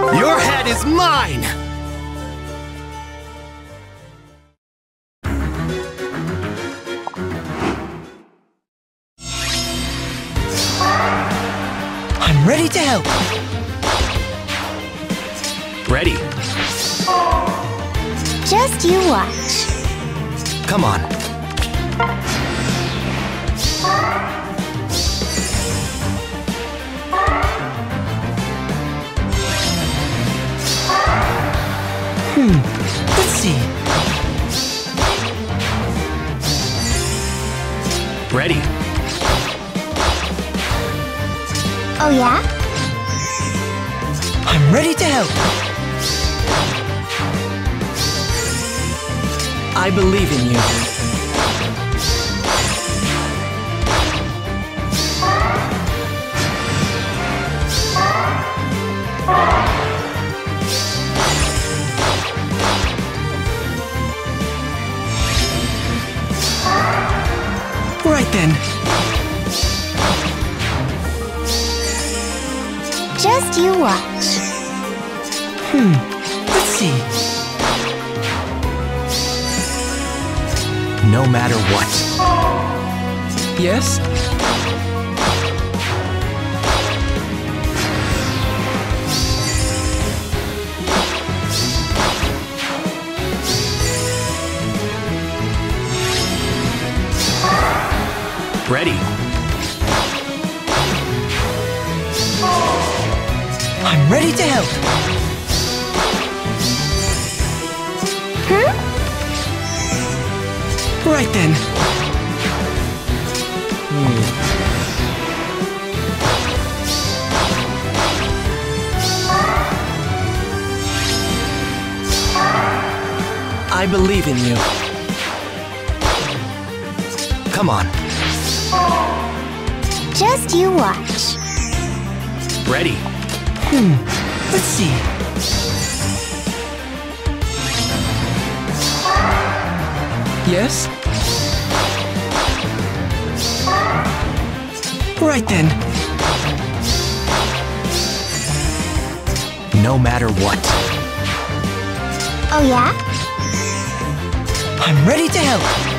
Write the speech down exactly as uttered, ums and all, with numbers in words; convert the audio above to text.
Your head is mine! I'm ready to help. Ready. Just you watch. Come on. Hmm. Let's see. Ready. Oh yeah? I'm ready to help. I believe in you. Right then. Just you watch. Hmm. Let's see. No matter what. Yes? Ready. I'm ready to help. Huh? Right then. Hmm. I believe in you. Come on. Just you watch. Ready. Hmm. Let's see. Yes? Right then. No matter what. Oh yeah? I'm ready to help.